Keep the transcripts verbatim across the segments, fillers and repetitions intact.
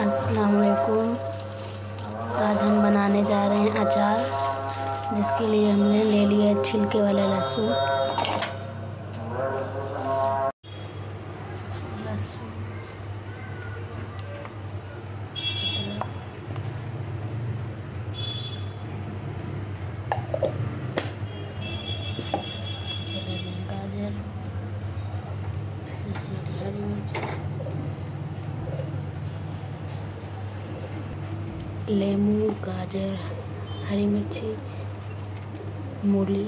अस्सलाम वालेकुम। आज हम बनाने जा रहे हैं अचार, जिसके लिए हमने ले लिया है छिलके वाला लहसुन लहसुन गाजर, हरी मिर्च, लेमू, गाजर, हरी मिर्ची, मूली,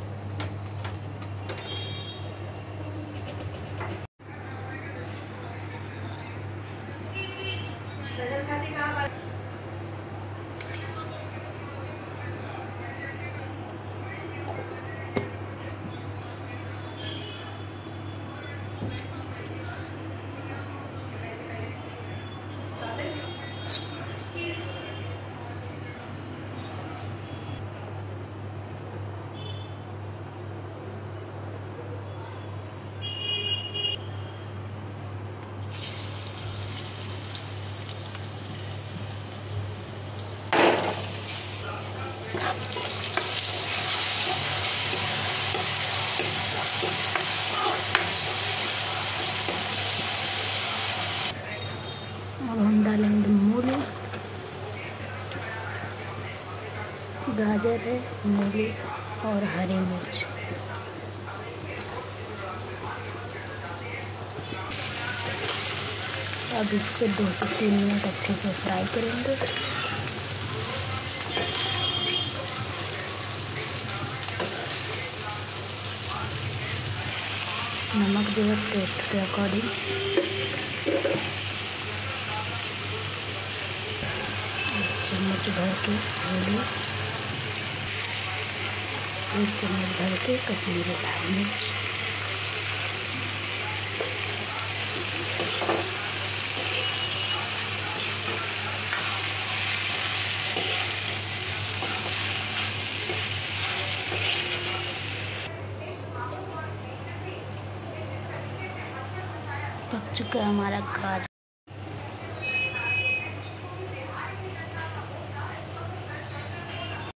अब हम डालेंगे मूली, गाजर है, मूली और हरी मिर्च। अब इसको दो से तीन मिनट अच्छे से फ्राई करेंगे। नमक जो है टेस्ट के अकॉर्डिंग, चम्मच भर के हल्दी, एक चम्मच भर के कश्मीरी लाल मिर्च, पक चुका है हमारा गाजर।